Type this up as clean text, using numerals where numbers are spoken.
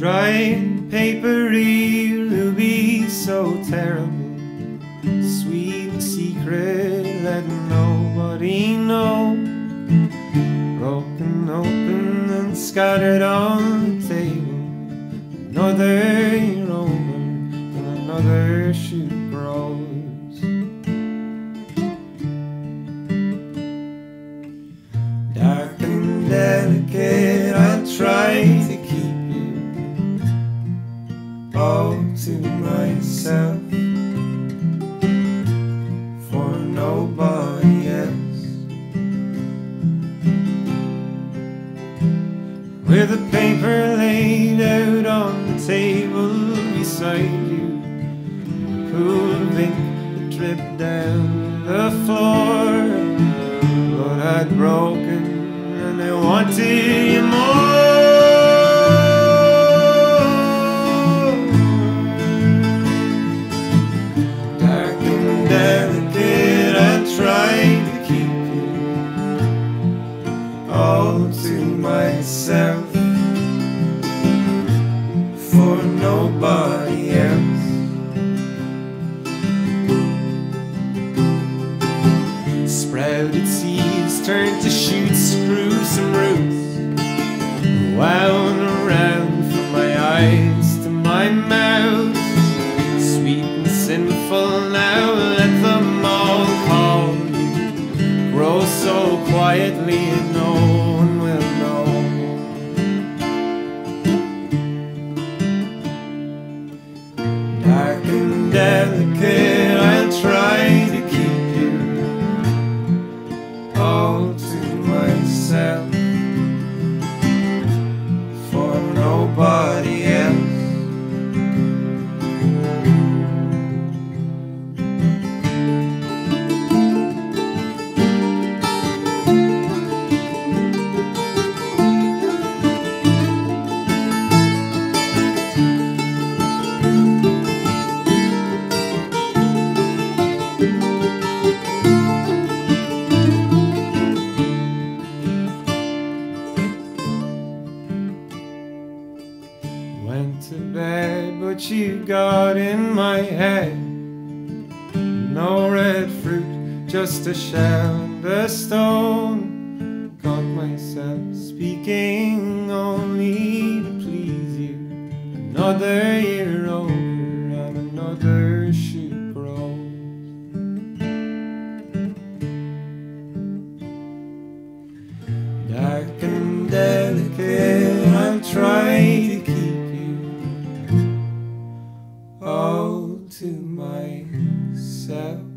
Dry, papery, ruby, so terrible, sweet and secret, let nobody know. Broken open and scattered on the table. Another year over and another shoot grows. Dark and delicate, I'll try to keep you all to myself, for nobody else. With a paper laid out on the table beside you, a pool of ink that dripped down the floor. But I'd broken and I wanted you more. Dark and delicate, I tried to keep you all to myself, for nobody else. Sprouted seeds turned to shoots, grew some roots, wound around from my eyes to my mouth. Sweet and sinful, now let them all call you. Grow so quietly and no one will know. Dark and delicate, I'll try to keep you all to myself, for nobody else. Went to bed, but you got in my head. No red fruit, just a shell and a stone. Got myself speaking only to please you. Another year over and another shoot grows. Dark and delicate, I'll try to keep all to myself.